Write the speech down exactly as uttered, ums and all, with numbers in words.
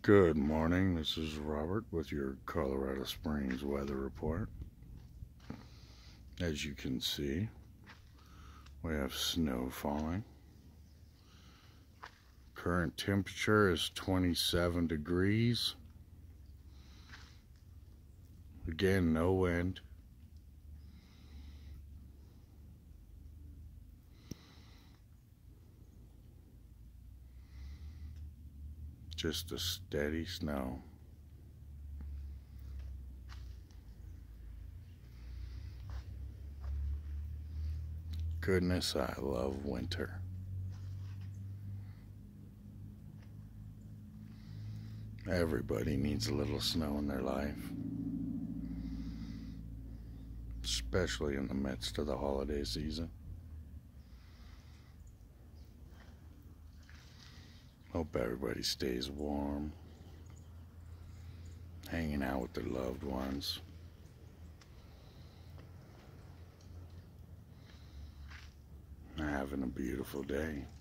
Good morning, this is Robert with your Colorado Springs weather report. As you can see, we have snow falling. Current temperature is twenty-seven degrees. Again, no wind. Just a steady snow. Goodness, I love winter. Everybody needs a little snow in their life, especially in the midst of the holiday season. Hope everybody stays warm, hanging out with their loved ones. Having a beautiful day.